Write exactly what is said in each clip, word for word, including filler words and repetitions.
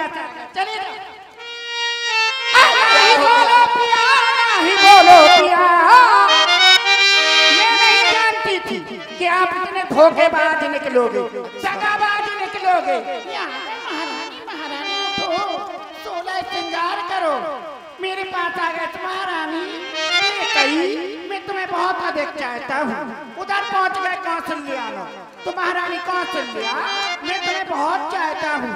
पास आ गए। चलिए नहीं बोलो पिया, नहीं बोलो पिया, मैं नहीं जानती थी कि आप इतने धोखेबाज निकलोगे, दगाबाज निकलोगे। महारानी महारानी उठो, सोलह श्रृंगार करो, मेरे पास आ गए महारानी। कही मैं तुम्हें बहुत अधिक चाहता हूँ। उधर पहुँच गए कौशल्या, तो महारानी कौशल्या मैं तुम्हें बहुत चाहता हूँ।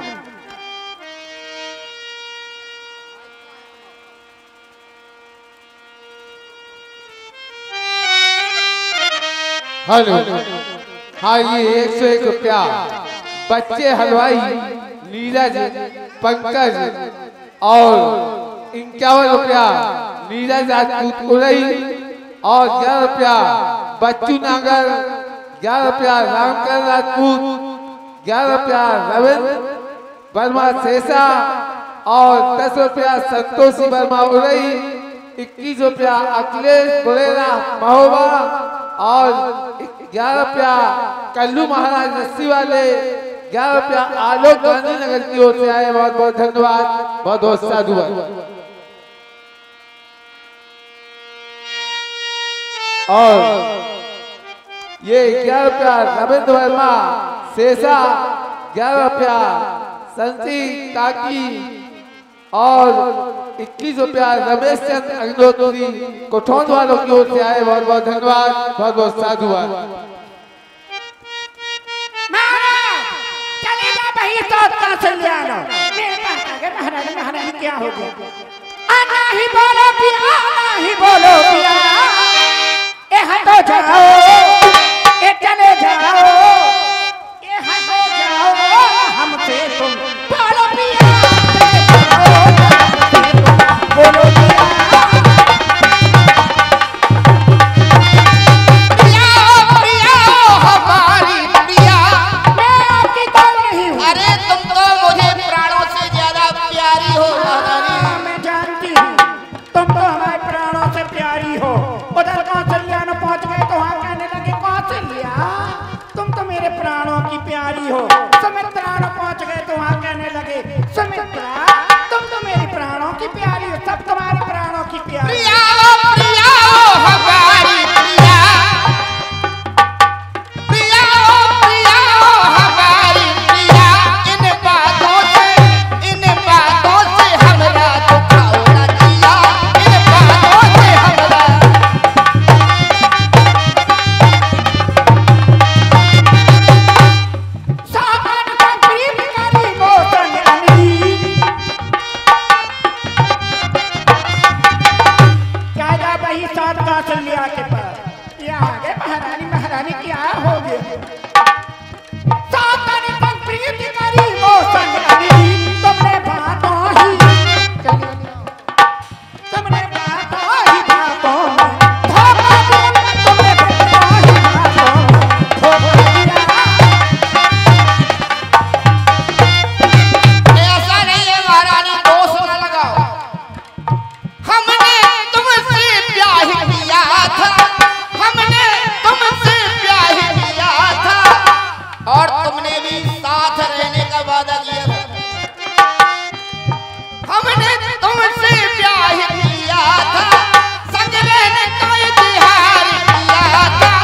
हेलो, हाँ ये एक सौ एक रुपया बच्चे हलवाई नीरज पंकज और इक्यावन रुपया नीरज राजपूत उड़ई और ग्यारह रुपया बच्चू नागर, ग्यारह रुपया रामकर राजपूत, ग्यारह रुपया रविंद्र वर्मा शेषा और दस रुपया संतोषी वर्मा उड़ई, इक्कीस रुपया अखिलेश बुरेरा महोबा और ग्यारह रुपया कल्लू महाराज रस्सी वाले, ग्यारह रुपया आलोक गांधी नगर की ओर से आए। बहुत बहुत धन्यवाद, बहुत बहुत साधुवाद। और ये ग्यारह रुपया रविंद्र वर्मा शेषा, ग्यारह रुपया संसी काकी और इक्कीस रुपया रमेश चंद्र अग्निहोत्री कोठौन वालों की ओर से आए। बहुत बहुत धन्यवाद, बहुत बहुत साधुवाद। चलेगा भाई तो कौशल्या मेरे पास आ गए। महारानी महारानी क्या हो गया? नहीं बोलो पिया, नहीं बोलो पिया, ए हटो जाओ, ए चले जाओ, ए हटो जाओ हमसे तुम। बोलो पिया, बोलो पिया, पिया पिया हमारी पिया। मैं आपकी कौन नहीं हूँ? अरे तुम तो मुझे प्राणों से ज्यादा प्यारी हो महारानी। मैं जानती हूँ तुम तो हमारे प्राणों से प्यारी हो। उधर कौशल्या न पहुँच गए तो वहाँ कहने लगे कौशल्या तुम तो मेरे प्राणों की प्यारी हो। सुमित्रा न पहुँच गए तो वहाँ कहने लगे सुमित्रा तुम तो मेरी प्राणों की प्यारी हो। सब तुम्हारे प्राणों की प्यारी। प्रिया प्रिया हमारी प्रिया, प्रिया प्रिया हमारी प्रिया। इन बातों से इन बातों से हमरा दुखाओ न जिया, इन बातों से हमरा। सावन का प्रेम करी मोसन अली। क्या जा वही साथ कौशल्या के पास ये आ गए। महारानी महारानी क्या हो गया? सावन का प्रेम करी मोसन अली। तुमने बातों ही तुमने बातों ही बातों में धोखा दिया। तुमने बातों ही बातों में धोखा दिया। ऐसा नहीं है महारानी, दोष न लगाओ। हमने तुमसे प्यार किया था, हमने तुमसे प्यार किया था और तुमने भी साथ रहने का वादा किया था। हमने तुमसे प्यार किया था, संग रहने का इतिहार किया था।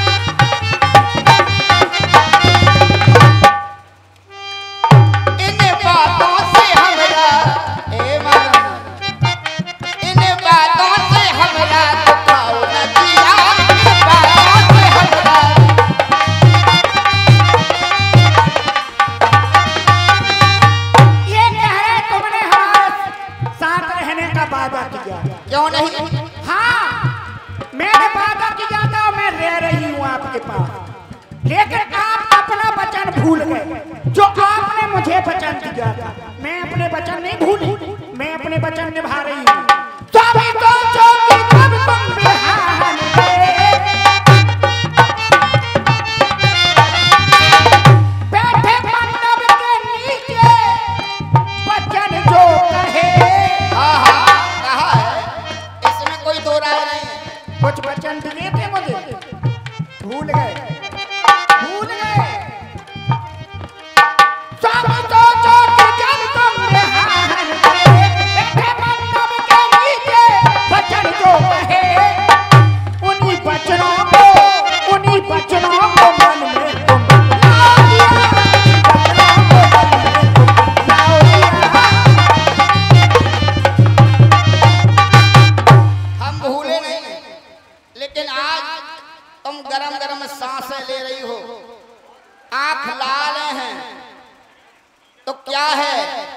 इन बातों से हमरा ए महारानी, इन बातों से हमरा दुखाओ न जिया, इन बातों से हमरा। ये कह रहे तुमने हमारे साथ रहने का वादा किया। क्यों नहीं? हाँ मैंने वादा किया था और मैं रह रही हूँ आपके पास। लेकिन आप अपना वचन भूल गए जो आपने मुझे वचन दिया था। मैं अपने वचन नहीं भूली, मैं अपने वचन निभा रही हूँ। स्वामी तो चौकी जब तुम बिहार में बैठे मंडप के नीचे वचन जो कहे। हाँ हाँ कहा है, इसमें कोई दो राय नहीं है। कुछ वचन दिए थे मुझे, भूल गए भूल गए। सब तो चोट जब तुम क्या है?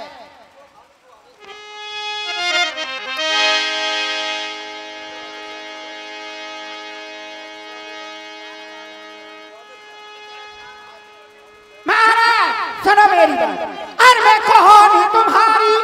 महाराज सुनो मेरी बात, और मैं कहानी तुम्हारी।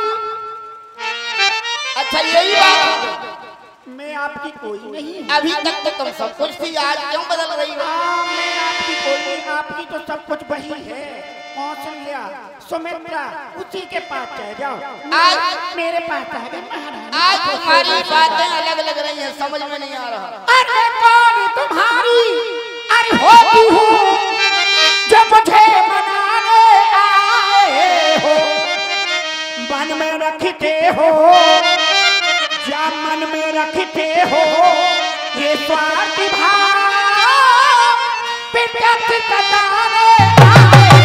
अच्छा यही बात, मैं आपकी कोई नहीं। अभी तक तो तुम सब कुछ थी, आज क्यों बदल रही हो? हाँ, मैं आपकी कोई नहीं, आपकी तो सब कुछ वही है। कौशल्या, सुमित्रा, उसी के पास चले जाओ। आज मेरे पास आ गए महाराज। आज तुम्हारी बातें अलग लग रही हैं, समझ में नहीं आ रहा। अरे कौन तुम्हारी, अरे होती हूँ जो मुझे मनाने आए हो, मन में रखते हो, क्या मन में रखते हो ये स्वार्थ भाव, पिटत सताने आए।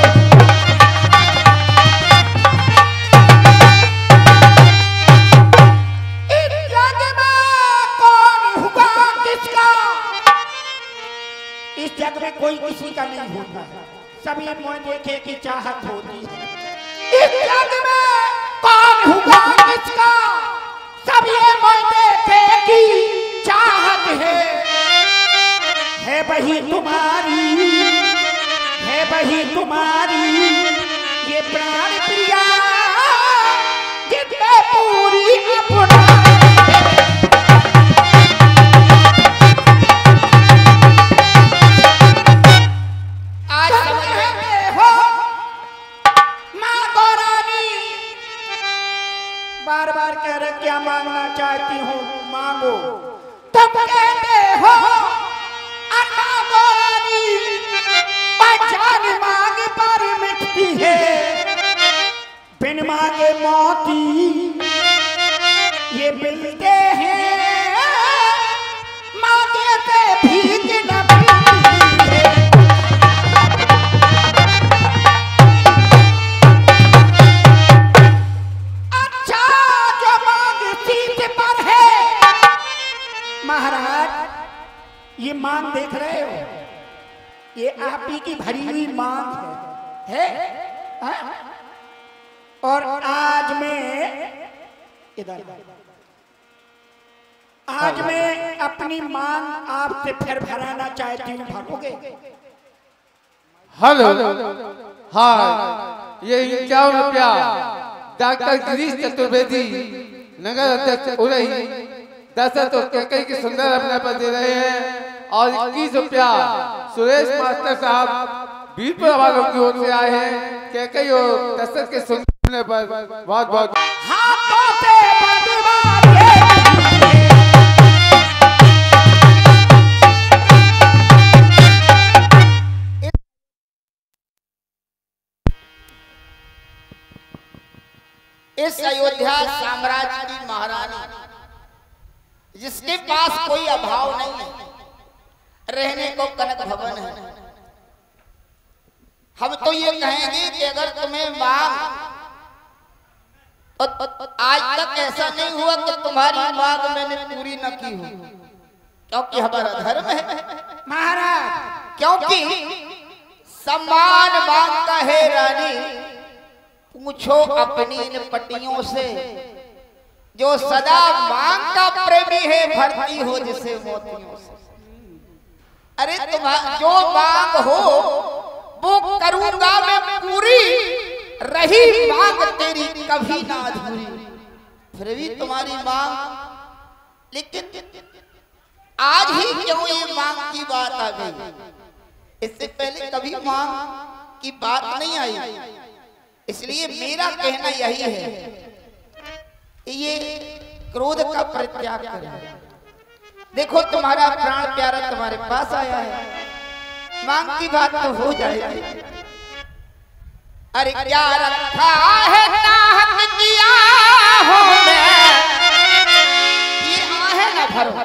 इस जग में कौन हुआ किसका, इस जग में कोई किसी का नहीं होता है, सभी मोह देखे की चाहत होती है। इस जग में कौन हुआ किसका, सब ये मोह देखे की चाहत है। है वही तुम्हारी, है वही तुम्हारी ये प्राण प्रिया, जितने पूरी अपना। आज समझ में हो माँ गौरानी, बार बार कह रहे क्या मांगना चाहती हूँ मांगो, तुम कहते हो अन्ना गौरानी पहचान मांग पर मिटती है, बिन मांगे मोती ये मिलते हैं, मांगे से भीख न मिलती है। अच्छा जो मांग सीट पर है, महाराज ये मांग देख रहे हो, ये आप ही की भरी हुई मांग है, है? है? और आज मैं इधर, आज मैं अपनी मांग आपसे फिर भराना चाहती हूँ, भरोगे? हेलो, हाँ, ये इक्यावन रुपया डॉक्टर गिरीश चतुर्वेदी नगर अध्यक्ष उरई दशरथ और कैकई की सुंदर अपने पर दे रहे हैं, और इक्कीस रुपया सुरेश मास्टर साहब बीरपुर वालों की ओर से आए हैं, कैकई और दशरथ के सुंदर पर बहुत बहुत हाथों से बंधवा इस अयोध्या साम्राज्य की महारानी, जिसके पास कोई अभाव नहीं है, रहने को कनक भवन है। हम तो ये कहेंगे कि अगर तुम्हें मांग, तो आज तक ऐसा नहीं हुआ कि तुम्हारी मांग मैंने पूरी न की हो, क्योंकि हमारा धर्म है महाराज। क्योंकि सम्मान मांगता है रानी, पूछो अपनी इन पटियों से, जो सदा मांग का प्रेमी है, भरती हो जिसे मोतियों से। अरे तुम जो मांग हो वो करूंगा मैं पूरी, रही मांग तेरी कभी ना अधूरी। फिर भी तुम्हारी मांग, लेकिन आज ही क्यों ये मांग की बात आ गई? इससे पहले कभी मांग की बात नहीं आई। इसलिए मेरा कहना यही है, ये क्रोध का परित्याग करें। देखो तुम्हारा प्राण प्यारा तुम्हारे पास आया है, मांग की बात तो हो जाएगी। अरे क्या रखा है ताहत किया हो मैं, ये आहे ना भरो।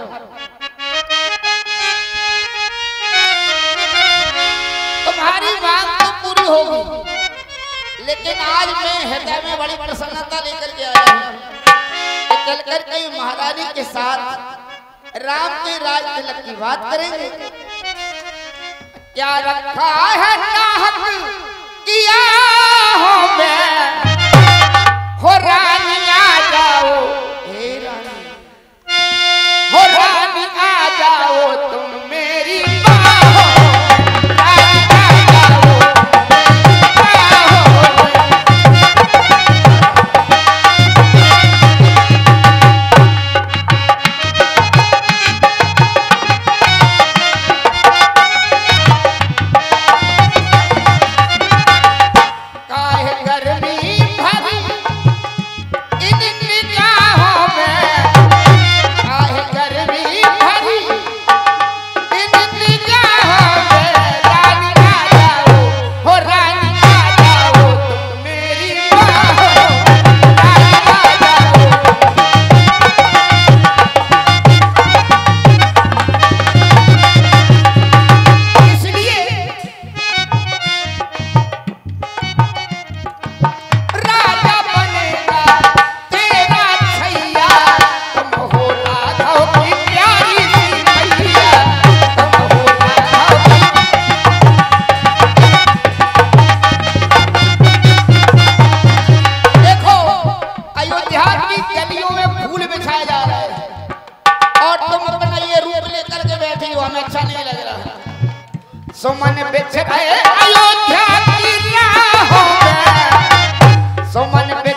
तुम्हारी मांग तो पूरी होगी, लेकिन आज मैं हृदय में बड़ी प्रसन्नता लेकर के आया हूँ। चल कर के महारानी के साथ राम के राज तिलक की बात करेंगे। क्या रखा है ताहत किया हो मैं,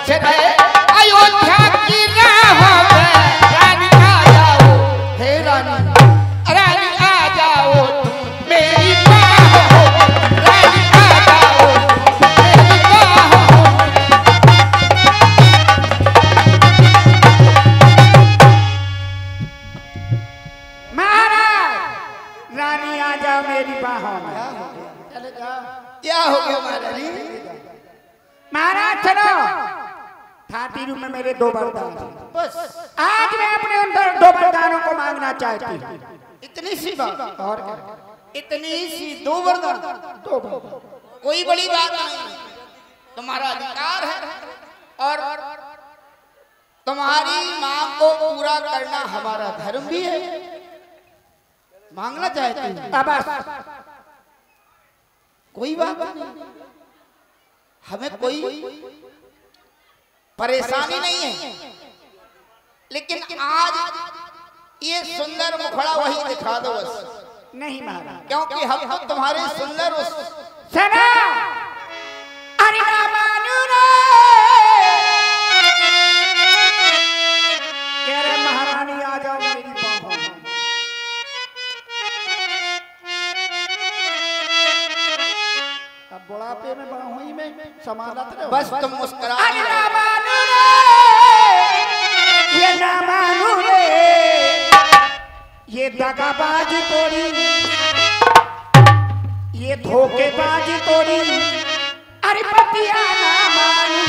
बैठे रहे अयोध्या की राहों पे रानी आ जाओ हे रानी रानी आ जाओ तुम मेरी बाहों रानी आ जाओ मेरी बाहों महाराज रानी आ जाओ मेरी बाहों में। क्या हो गया महारानी? महाराज सुनो, थाती रूम में मेरे दो वरदान हैं। बस आज मैं अपने अंदर दो वरदानों को मांगना चाहती हूँ। इतनी सी बात और क्या? इतनी सी दो वरदान दो वरदान। कोई बड़ी बात नहीं, तुम्हारा अधिकार है और तुम्हारी मांग को पूरा करना हमारा धर्म भी है। मांगना चाहते हैं अब बस कोई बात नहीं, हमें कोई परेशानी नहीं है, लेकिन आज ये सुंदर मुखड़ा वही दिखा दो बस। नहीं महाराज, क्योंकि हम तो तुम्हारे सुंदर उस सना अरे ना मानू रे कह रहे महारानी आ जाओ मेरी बाहों में। अब बुढ़ापे में बाहों ही में समानत रहो। बस तुम मुस्कुरा अरे ना मानू रे ये ना मानू रे ये दगाबाजी तोरी ये धोखेबाजी तोरी अरे पतिया ना मानू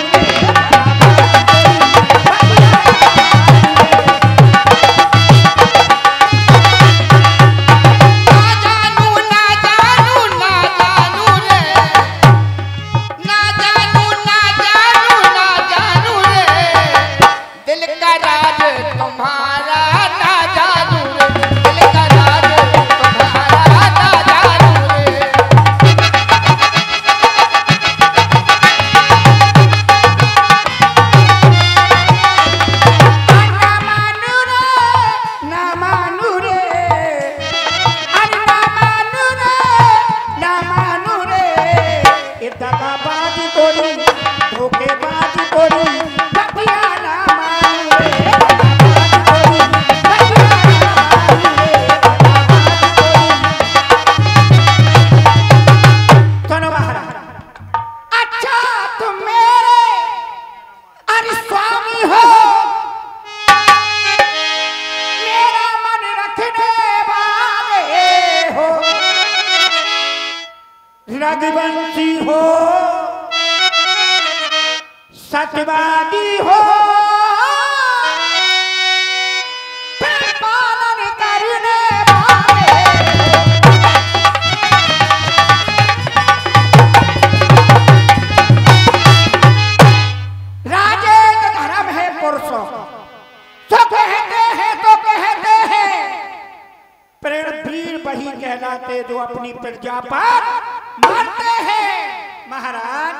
रघुवंशी हो सत्यवादी हो पालन करने वाले राजे का धर्म है पुरुषों तो कहते हैं तो कहते हैं प्रेम वीर वही कहलाते जो अपनी प्रजा पर मानते हैं। महाराज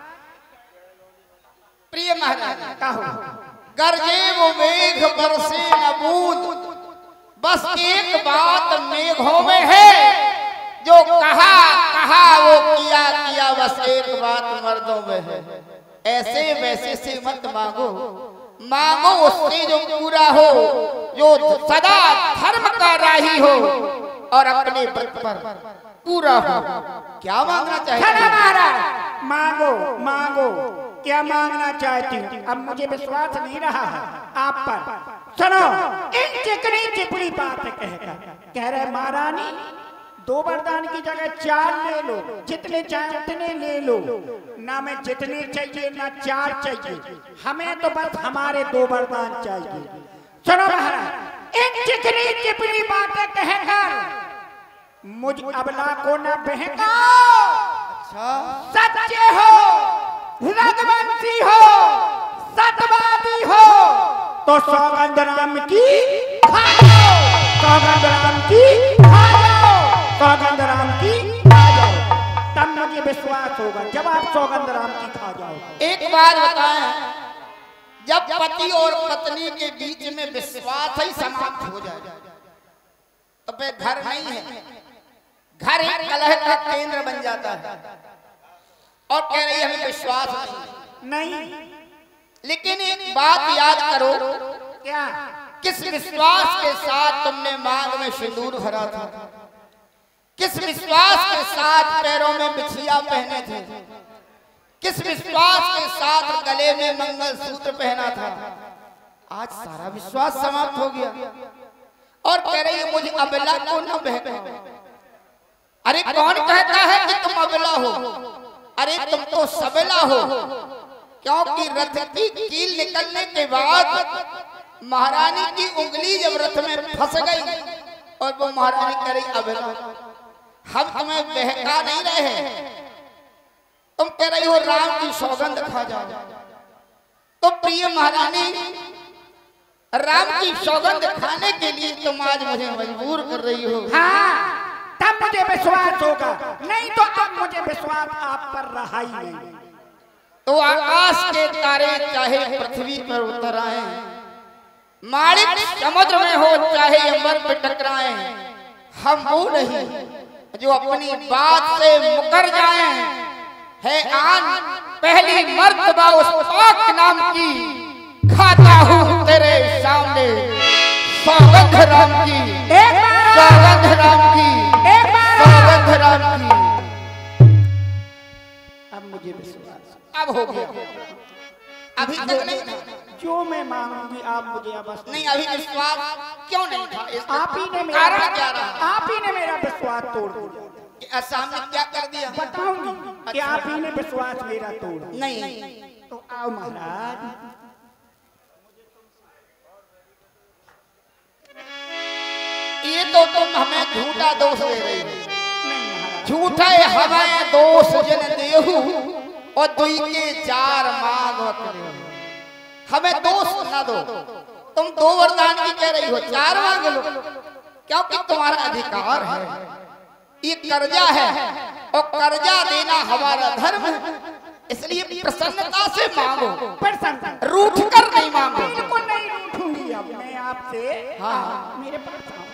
प्रिय महाराज कहो गरजे वो मेघ बरसे न बूंद, बस एक बात मेघों में है जो कहा कहा वो किया किया, बस एक बात मर्दों में है। ऐसे वैसे से मत मांगो, मांगो उससे जो पूरा हो, जो सदा धर्म का राही हो और अपने व्रत पर पूरा हो। क्या मांगना चाहिए? महाराज मांगो मांगो क्या मांगना चाहती हूँ। अब मुझे विश्वास नहीं रहा है आप पर। सुनो इन चिकनी चिपड़ी बात कहकर कह रहे महारानी दो वरदान की जगह चार ले लो, जितने चाहे उतने ले लो, ना मैं जितने चाहिए ना चार चाहिए, हमें तो बस हमारे दो वरदान चाहिए। सुनो महाराज इन चिकनी चिपड़ी बातें कहकर मुझ अबला को न बहकाओ। सच्चे हो रघुवंशी हो सत्यवादी हो तो सौगंध राम की खा जाओ, सौगंध राम की खा जाओ, सौगंध राम की खा जाओ, तब मुझे विश्वास होगा जब आप सौगंध राम की खा जाओ। एक बात बताएं, जब पति और पत्नी के बीच में विश्वास ही समाप्त हो जाए तो फिर घर नहीं है, घर एक कलह का केंद्र बन जाता है। और कह रही हमें विश्वास नहीं, नहीं लेकिन एक बात याद करो, क्या? किस विश्वास के साथ तुमने मांग में सिंदूर भरा था, किस विश्वास के साथ पैरों में बिछिया पहने थे, किस विश्वास के साथ गले में मंगलसूत्र पहना था। आज सारा विश्वास समाप्त हो गया और कह रही है मुझे अबला को न बहकाओ। अरे कौन कहता है कि तुम अबला हो? अरे तुम तो सबला हो, क्योंकि रथ की कील निकलने के बाद महारानी की उंगली जब रथ में फंस गई और वो महारानी कह रही अबला, हम तुम्हें बहका नहीं रहे, तुम कह रही हो राम की सौगंध खा जाओ। तो प्रिय महारानी, राम की सौगंध खाने के लिए तुम आज मुझे मजबूर कर रही हो। हाँ, तब मुझे विश्वास होगा, नहीं तो अब मुझे विश्वास आप पर रहा ही नहीं। तो आकाश के तारे चाहे पृथ्वी पर उतर आए, माणिक समुद्र में हो चाहे अंबर पे टकराए, हम वो नहीं जो अपनी बात से मुकर जाए। है आन पहली मर्तबा उस पाक नाम की, खाता हूँ तेरे सामने सौगंध राम की, सौगंध राम की, सौगंध राम की। अब मुझे विश्वास, अब हो गया, अभी तक नहीं था। जो मैं मांगूंगी आप मुझे अब नहीं, अभी विश्वास क्यों नहीं था? आप ही ने मेरा कारण क्या रहा? आप ही ने मेरा विश्वास तोड़ दिया। सामने क्या कर दिया? बताऊंगी कि आप ही ने विश्वास मेरा तोड़ दिया। नहीं, तो आओ महाराज, ये तो तुम हमें झूठा दोष दे रही हो। नहीं महाराज, झूठा हमें दोष जन देहु और दुई के चार मांग करे, हमें दोष ना दो। तुम दो वरदान की कह रही हो, चार मांग लो, क्योंकि तुम्हारा अधिकार है। ये कर्जा है और कर्जा देना हमारा धर्म है, इसलिए प्रसन्नता से मांगो, प्रसन्न, रूठ कर नहीं मांगो। बिल्कुल नहीं रूठूंगी। अब मैं आपसे, हाँ, मेरे पास आओ।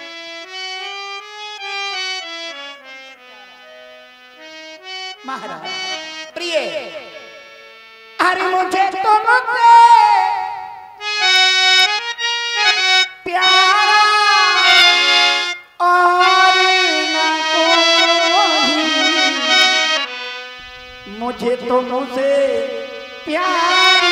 महाराज प्रिय, अरे मुझे तुमसे प्यारा और न कोई, मुझे तुमसे प्यारी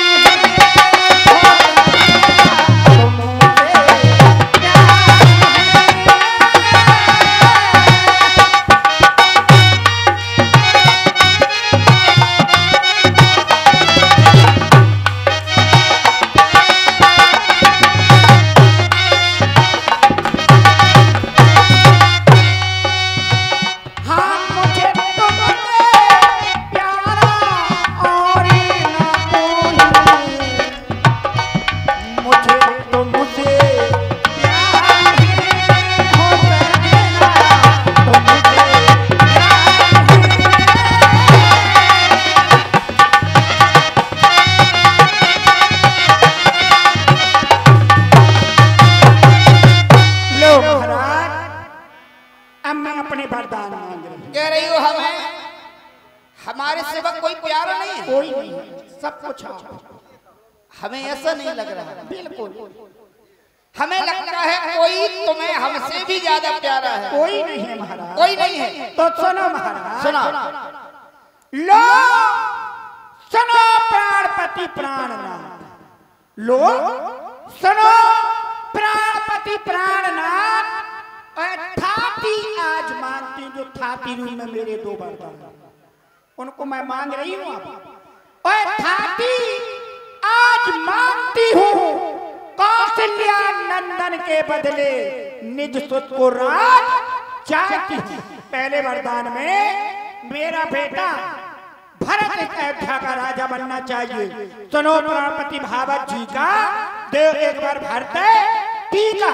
कोई नहीं, सब कुछ आप। हमें ऐसा नहीं लग रहा, बिल्कुल हमें लगता है कोई तुम्हें हमसे भी ज्यादा प्यारा है। कोई नहीं है महाराज, कोई नहीं है। तो सुनो महाराज, सुना लो सुनो प्राणपति प्राणनाथ, लो सुनो प्राणपति प्राणनाथ। थाती आज मानती, जो थाती रूम में मेरे दो वरदान उनको मैं मांग रही हूँ। और थाती आज मांगती हूँ कौशल्या नंदन के बदले निज सुत को राज चाहती हूँ। पहले वरदान में मेरा बेटा भरत इस अयोध्या का राजा बनना चाहिए। सुनो प्राणपति भावत जी का, देव एक बार भरते टीका।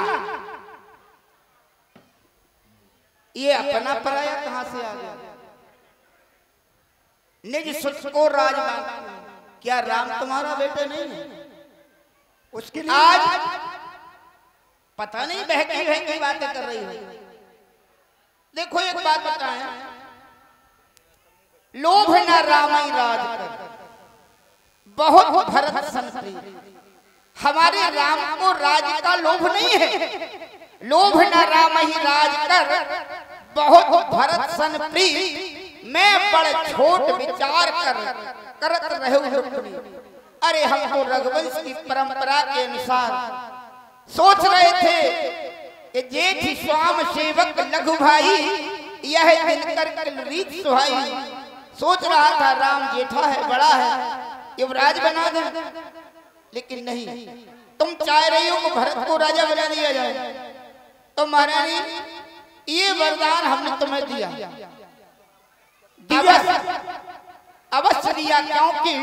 ये अपना पराया कहां से आ गया? निज सुत को राज मांगना, क्या राम तुम्हारा बेटा नहीं है? उसके लिए आज पता नहीं बहकी बहकी बातें कर रही हो। देखो एक बात बताएं, लोभ न रामई राज कर, बहुत भरत सन प्रिय। हमारे राम को राज का लोभ नहीं है, लोभ न राम ही राज कर, बहुत भरत सन प्रिय। मैं बड़े छोट विचार कर करत रहे रुक्मिणी। अरे हम तो रघुवंश की परंपरा के अनुसार सोच रहे थे कि जेठ स्वाम सेवक लघु भाई, यह दिनकर कल रीत सुहाई। सोच रहा था राम जेठा है, बड़ा है, युवराज बना दे, लेकिन नहीं, तुम चाह रही हो कि भरत को राजा बना दिया जाए। तो महारानी ये वरदान हमने तुम्हें दिया, दिया अवश्य दिया, क्योंकि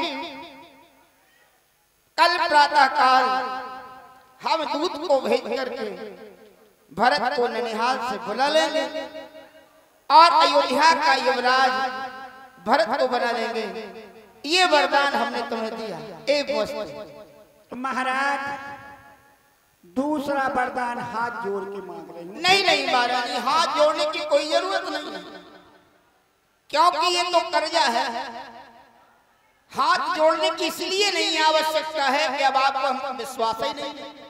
कल प्रातः काल हम दूत को भेज करके भरत को ननिहाल से बुला लेंगे और अयोध्या का युवराज भरत को बना लेंगे। ये वरदान हमने तुम्हें दिया। एक महाराज दूसरा वरदान हाथ जोड़ के मांग रहे हैं। नहीं नहीं महारानी, हाथ जोड़ने की कोई जरूरत नहीं है, क्योंकि ये तो कर्जा है। हाथ जोड़ने की इसलिए नहीं आवश्यकता है कि अब आपको हमको विश्वास ही नहीं है,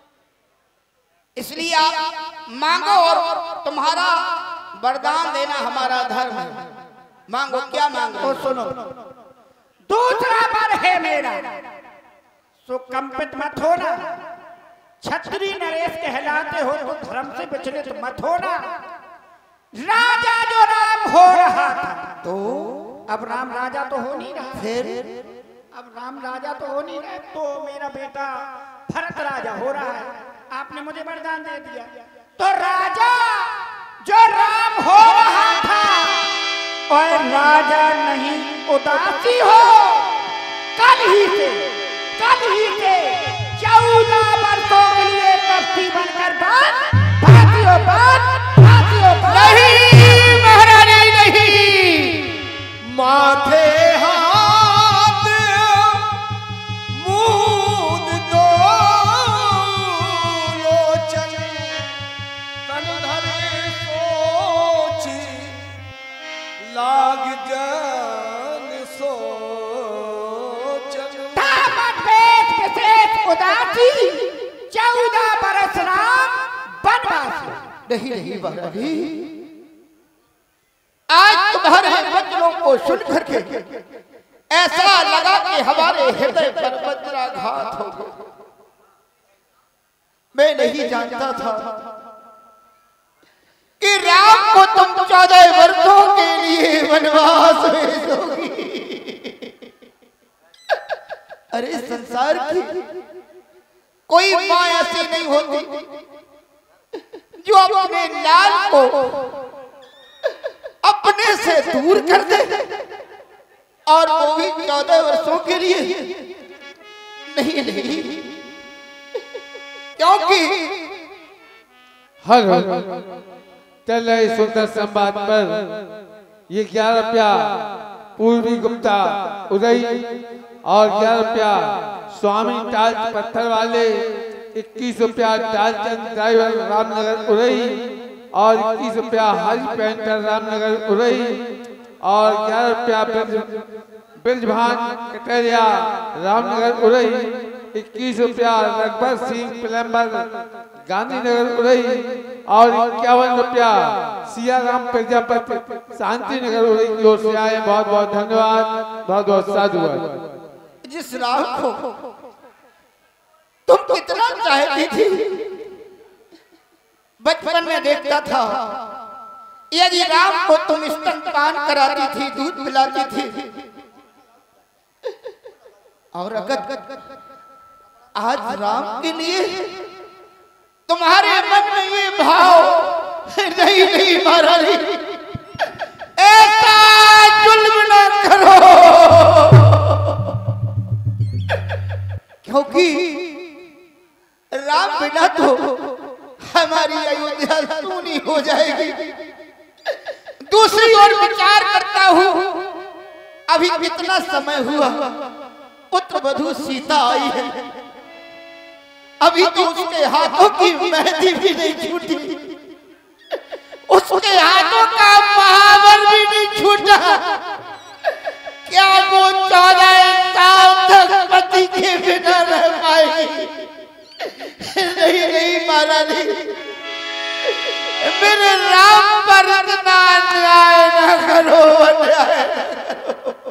इसलिए आप मांगो और तुम्हारा वरदान देना हमारा धर्म है। मांगो, क्या मांग रहे हो? सुनो, दूसरा वर है मेरा, सो कंपित मत होना। छत्री नरेश कहलाते हो तो धर्म से विचलित मत होना। राजा जो राम हो रहा था, तो अब राम राजा तो हो नहीं रहा, फिर अब राम राजा तो हो नहीं रहा, तो मेरा बेटा भरत राजा हो रहा है। आपने मुझे वरदान दे दिया, तो राजा जो राम हो रहा था और राजा नहीं उदासी हो, कल ही से कल ही से चौदह वर्षों के लिए कश्ती बनकर बात भातियों बात भातियों नहीं महारानी नहीं, माथे हाथ मूंद दो लोचन, तन धरे सोची लाग जन सोचन। उदासी चौदह बरस राम बनवासी। नहीं नहीं महारानी, आज तुम्हारे वचनों को सुन करके ऐसा लगा कि हमारे हृदय पर वज्राघात हो गया। मैं नहीं जानता था कि राम को तुम चौदह वर्षों के लिए वनवास भेजोगी। अरे संसार की कोई माँ ऐसी नहीं होती जो अपने लाल को अपने से दूर कर दे, और वो भी चौदह वर्षों के लिए। नहीं नहीं, क्योंकि हर चल रहे सुंदर संवाद पर ये ग्यारह रुपया पूर्वी गुप्ता उदय और ग्यारह रुपया स्वामी टाल्च पत्थर वाले, इक्कीस रुपया टालचंद ड्राइवर रामनगर उरई और इक्कीस रुपया हरी पेंटर रामनगर उरई और ग्यारह रुपया ब्रजभान कटरिया रामनगर उरई, इक्कीस रुपया रघुबर सिंह प्लम्बर गांधीनगर उरई और इक्यावन रुपया सियाराम प्रजापति शांति नगर उरई की ओर से आए। बहुत बहुत धन्यवाद, बहुत बहुत साधुवाद। जिस राम को तुम कितना चाहती थी, बचपन में देखता था, यदि राम को तुम स्तनपान कराती थी, दूध पिलाती थी, और अगर आज राम के लिए तुम्हारे मन में ये भाव नहीं नहीं महारानी, ऐसा जुल्म न करो, क्योंकि राम बिना तो हमारी अयोध्या सूनी हो जाएगी। दूसरी ओर विचार करता हूँ, अभी कितना समय हुआ पुत्र वधू सीता आई है, अभी तो उसके हाथों की मेहंदी भी नहीं छूटी, उसके हाथों का महावर भी नहीं छूटा। क्या वो चौदह साल तक पति के बिना रह पाएगी। नहीं नहीं महारानी, मेरे राम पर इतना अन्याय न करो, अन्याय न करो।